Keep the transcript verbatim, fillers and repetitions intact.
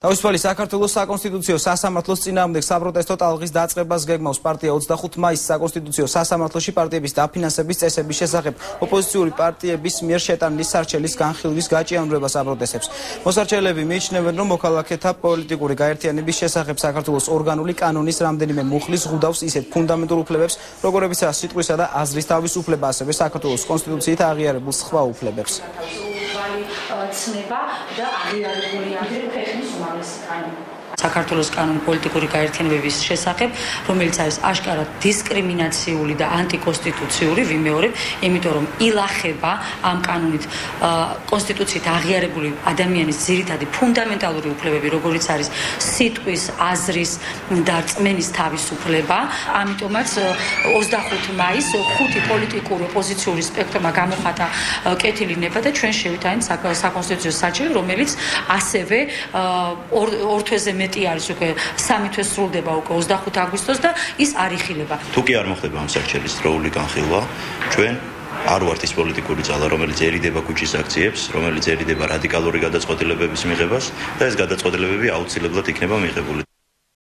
თავისუფალი საქართველოს საკონსტიტუციო სასამართლოს წინააღმდეგ საპროტესტო ტალღის დაწყებას გეგმავს პარტია ოცდახუთ მაისს საკონსტიტუციო სასამართლოში პარტიების დაფინანსების წესების შესახებ ოპოზიციური პარტიების მიერ შეტანილი სარჩელის განხილვის გაჭიანურებას აპროტესტებს. მოსარჩელები მიიჩნევენ, რომ მოქალაქეთა პოლიტიკური გაერთიანების შესახებ საქართველოს ორგანული კანონის რამდენიმე მუხლი ზღუდავს ისეთ ფუნდამენტურ უფლებებს, როგორებიცაა სიტყვისა და აზრის თავისუფლება, ასევე საქართველოს კონსტიტუციით აღიარებულ სხვა უფლებებს. საქართველოს კანონი პოლიტიკური გაერთიანებების შესახებ, რომელიც არის აშკარად დისკრიმინაციული და ანტიკონსტიტუციური, ვიმეორებ, იმიტომ რომ ილახება ამ კანონით კონსტიტუციით აღიარებული ადამიანის ძირითადი ფუნდამენტალური უფლებები, როგორიც არის სიტყვის, აზრის და რწმენის თავისუფლება. ამიტომაც ოცდახუთ მაისს ხუთი პოლიტიკური ოპოზიციური სპექტრმა გამოხატა კეთილი ნება და ჩვენ შევიტანით საკონსტიტუციო საჩელი, რომელიც ასევე ორ თვეზე მეტი არის უკვე სამი თვე სრულდება უკვე ოცდახუთ აგვისტოს და ის არ იხილება. თუ კი არ მოხდება ამ სარჩელის დროული განხილვა, ჩვენ არ ვართ ის პოლიტიკური ძალა, რომელიც ერიდება ქუჩის აქციებს, რომელიც ერიდება რადიკალური გადაწყვეტილებების მიღებას და ეს გადაწყვეტილებები აუცილებლად იქნება მიღებული.